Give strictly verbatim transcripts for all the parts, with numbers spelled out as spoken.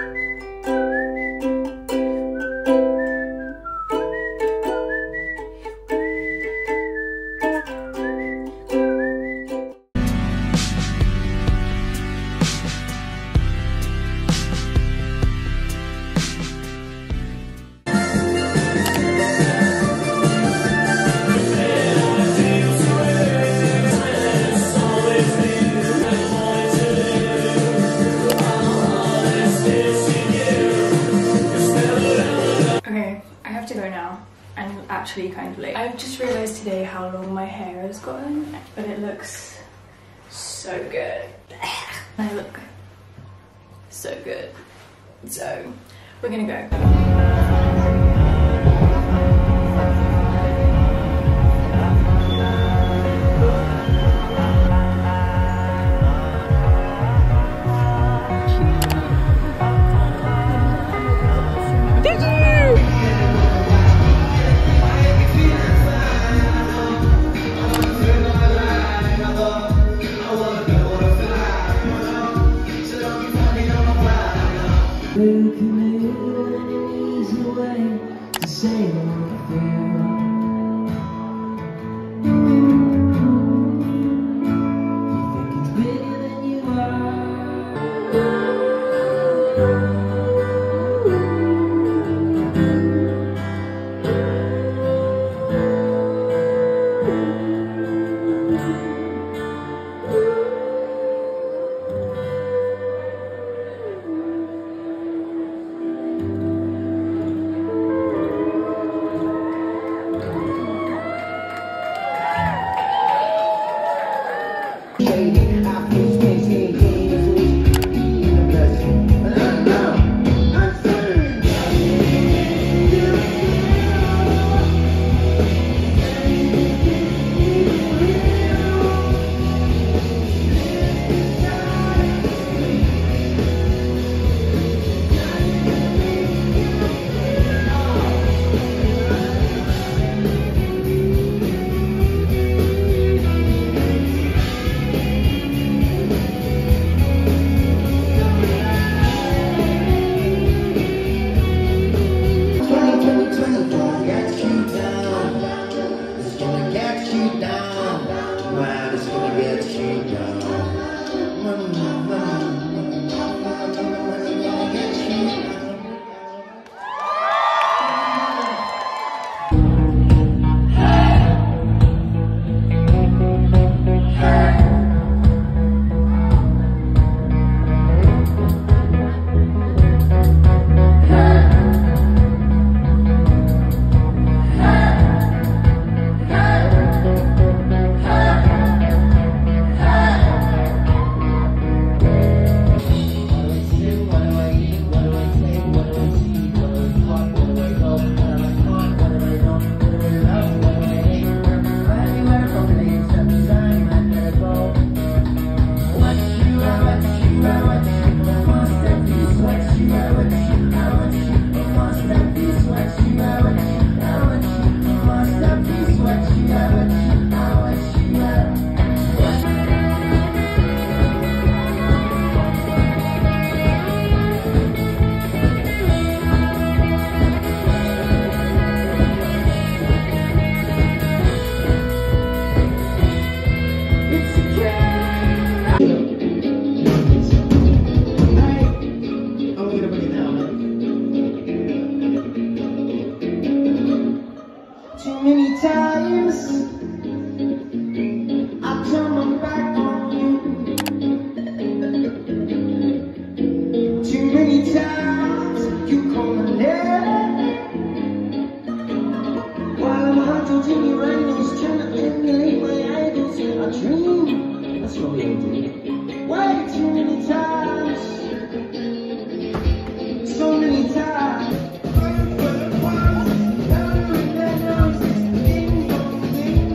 Actually kind of late. I've just realised today how long my hair has gotten, but it looks so good. I look so good. So we're gonna go. You can make an easy way to say what I feel. You think it's bigger than you are. Too many times I turn my back on you. Too many times you call my name while I'm hunting to your angles, trying to emulate my idols in a dream. That's what we do. Way too many times, so many times.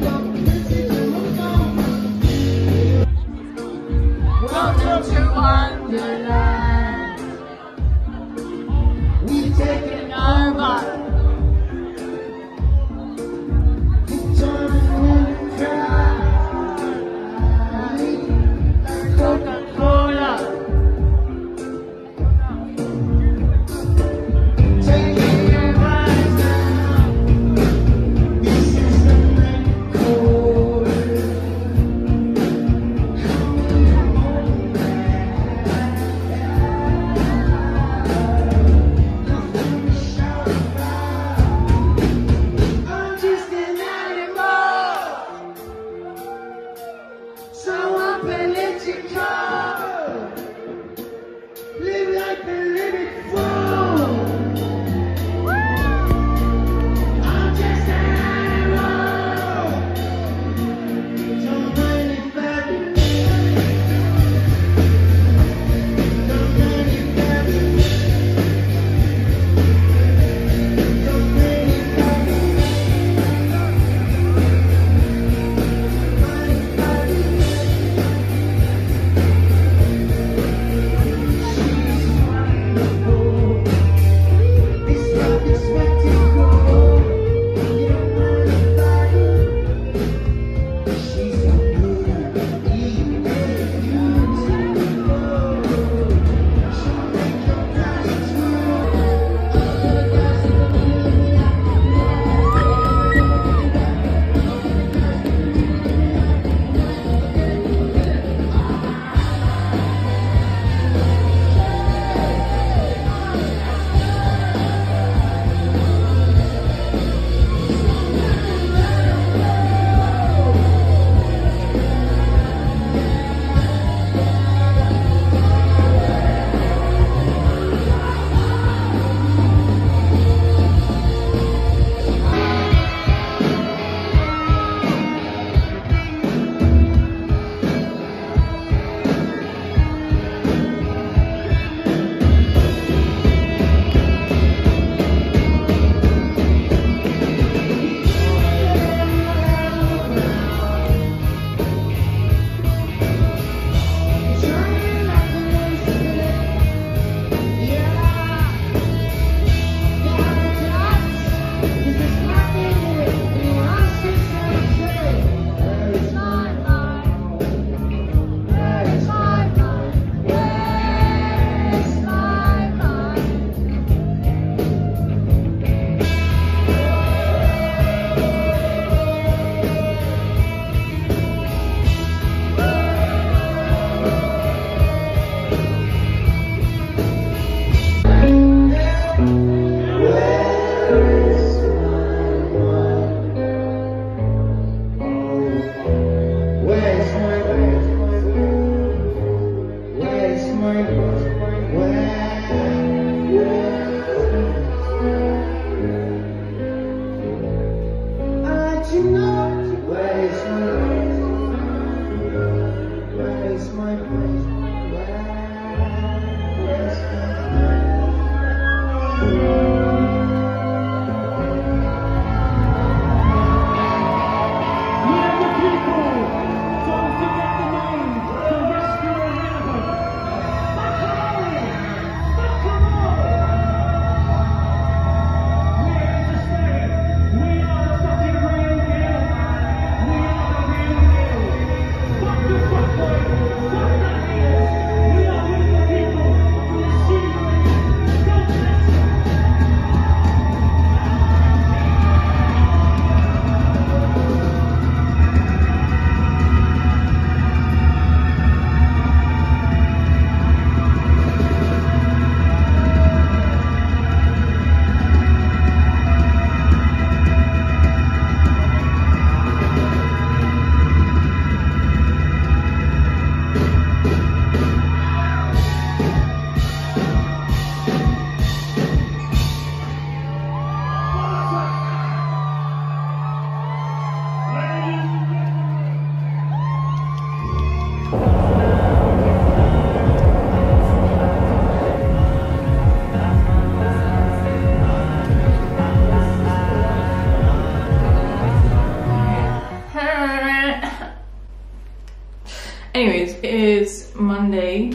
Anyways, it is Monday.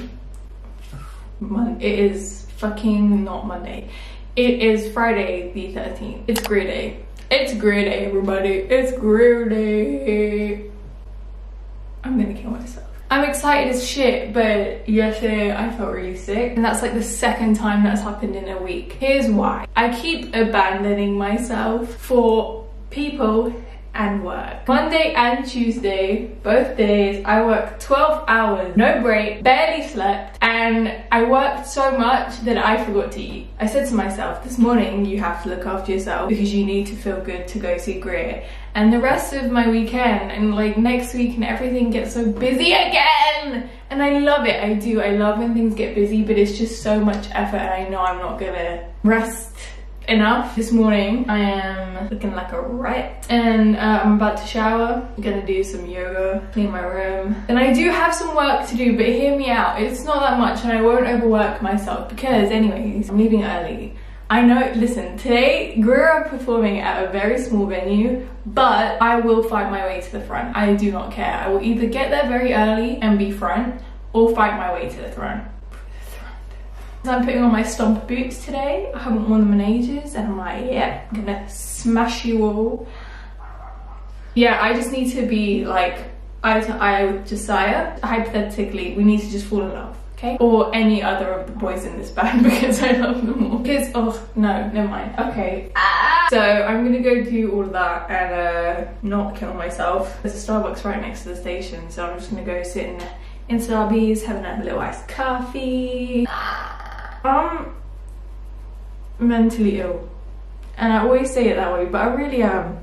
Mon it is fucking not Monday. It is Friday the thirteenth. It's Greer Day. It's Greer Day, everybody. It's Greer Day. I'm gonna kill myself. I'm excited as shit, but yesterday I felt really sick, and that's like the second time that's happened in a week. Here's why. I keep abandoning myself for people and work. Monday and Tuesday, both days, I worked twelve hours, no break, barely slept, and I worked so much that I forgot to eat. I said to myself, this morning you have to look after yourself because you need to feel good to go see Greer. And the rest of my weekend and like next week and everything gets so busy again. And I love it, I do. I love when things get busy, but it's just so much effort and I know I'm not gonna rest enough. This morning I am looking like a rat and uh, I'm about to shower. I'm gonna do some yoga, clean my room. And I do have some work to do, but hear me out. It's not that much and I won't overwork myself because anyways, I'm leaving early. I know, listen, today grew up performing at a very small venue, but I will fight my way to the front. I do not care. I will either get there very early and be front or fight my way to the front. So I'm putting on my stomp boots today. I haven't worn them in ages and I'm like, yeah, I'm gonna smash you all. Yeah, I just need to be like eye to eye with Josiah. Hypothetically, we need to just fall in love. Okay? Or any other of the boys in this band because I love them all. Because, oh, no, never mind. Okay. Ah! So I'm gonna go do all of that and uh, not kill myself. There's a Starbucks right next to the station, so I'm just gonna go sit in, in Starbucks, having a little iced coffee. I'm mentally ill. And I always say it that way, but I really am.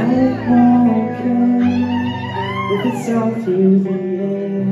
won't care if it's all through the air.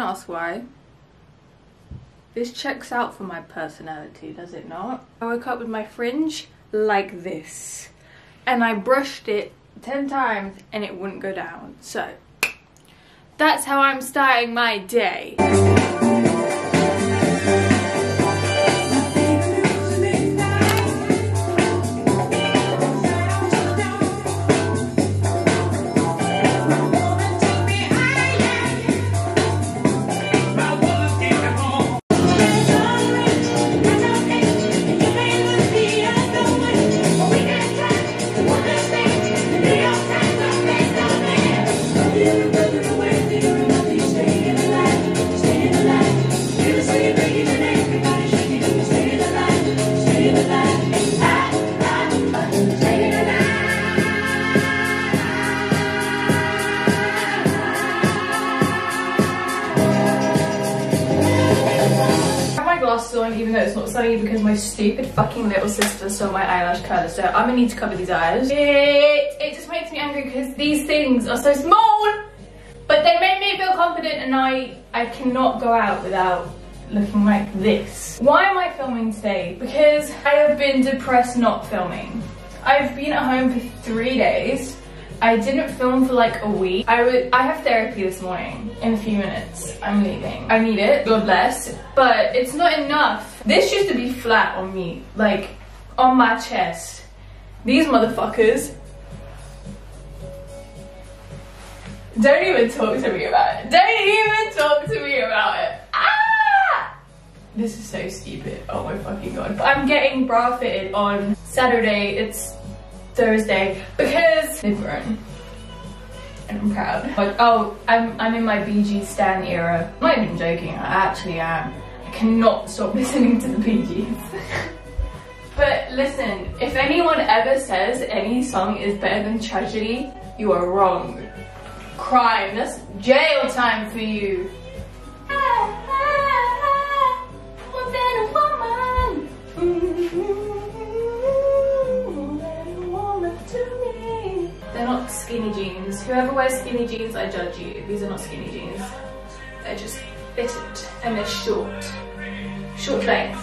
ask why. This checks out for my personality, does it not? I woke up with my fringe like this. And I brushed it ten times and it wouldn't go down. So, that's how I'm starting my day. On, even though it's not sunny because my stupid fucking little sister saw my eyelash curler, so I'm gonna need to cover these eyes. It, it just makes me angry because these things are so small, but they make me feel confident, and I, I cannot go out without looking like this. Why am I filming today? Because I have been depressed not filming. I've been at home for three days. I didn't film for like a week. I would. I have therapy this morning. In a few minutes, I'm leaving. I need it, God bless, but it's not enough. This used to be flat on me, like on my chest. These motherfuckers don't even talk to me about it. Don't even talk to me about it. Ah! This is so stupid. Oh my fucking God. I'm getting bra fitted on Saturday. It's Thursday because they've grown and I'm proud. Like, oh, I'm, I'm in my B G stan era. I'm not even joking, I actually am. I cannot stop listening to the B Gs. But listen, if anyone ever says any song is better than Tragedy, you are wrong. Crime, that's jail time for you. More than a woman. They're not skinny jeans. Whoever wears skinny jeans, I judge you. These are not skinny jeans. They're just fitted and they're short. Short length.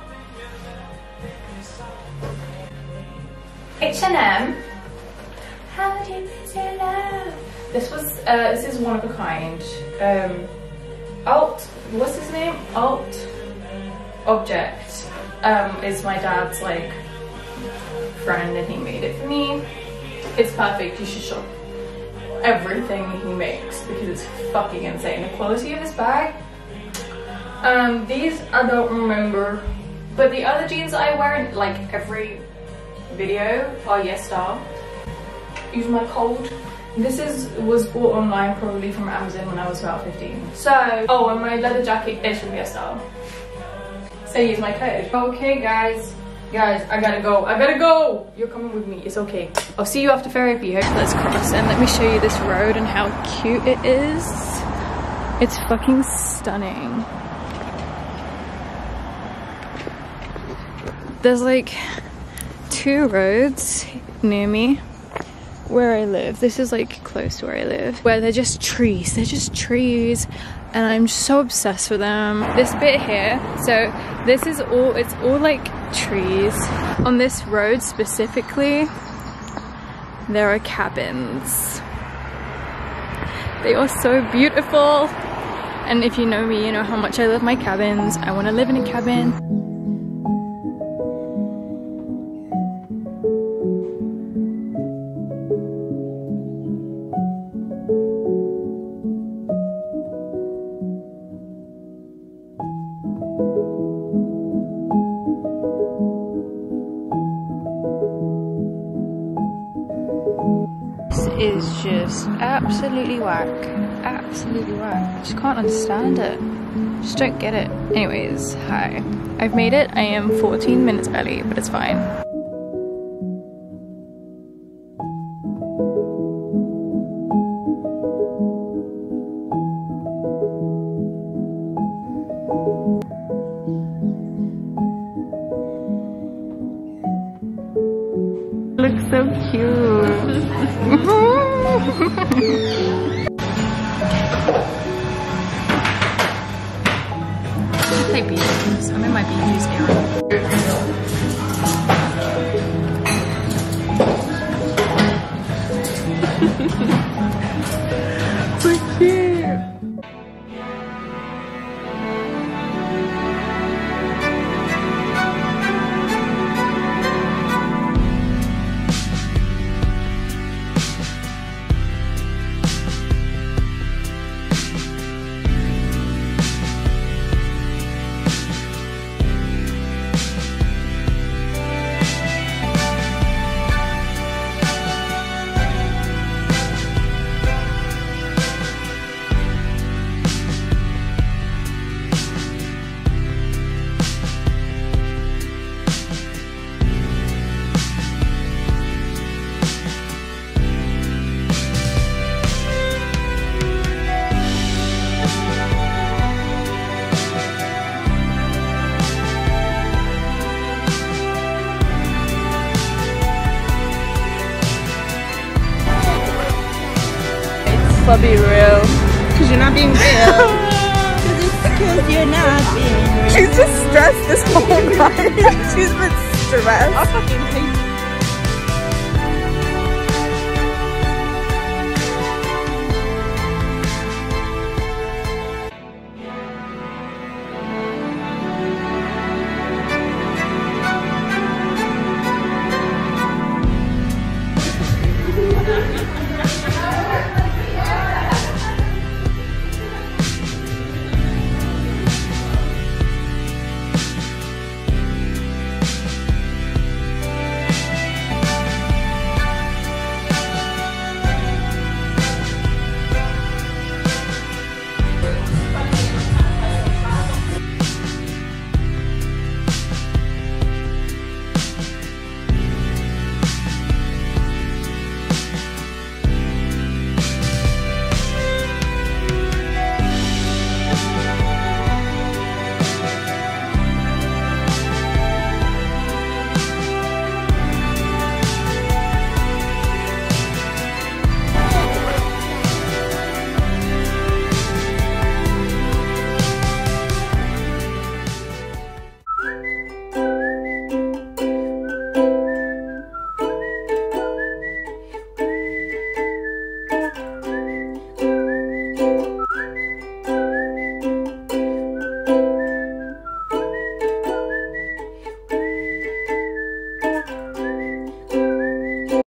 H and M. How deep is your love? This was, uh, this is one of a kind. Um, Alt, what's his name? Alt Object um, is my dad's like friend, and he made it for me. It's perfect. You should shop everything he makes because it's fucking insane. The quality of this bag. Um, these I don't remember, but the other jeans I wear in like every video are Yes Star. Use my code. This is was bought online probably from Amazon when I was about fifteen. So, oh, and my leather jacket is from Yes Star. So use my code. Okay, guys. Guys, I gotta go. I gotta go! You're coming with me. It's okay. I'll see you after therapy. Let's cross and let me show you this road and how cute it is. It's fucking stunning. There's like two roads near me where I live. This is like close to where I live, where they're just trees. They're just trees. And I'm so obsessed with them. This bit here, so this is all, it's all like trees. On this road specifically, there are cabins. They are so beautiful. And if you know me, you know how much I love my cabins. I want to live in a cabin. Is just absolutely whack. Absolutely whack. Just can't understand it. Just don't get it. Anyways, hi. I've made it. I am fourteen minutes early, but it's fine. Looks so cute. take beans. I'm in my beans era. So cute. But be real. Because you're not being real. Because you're not being real. She's just stressed this whole night. She's been stressed. I fucking hate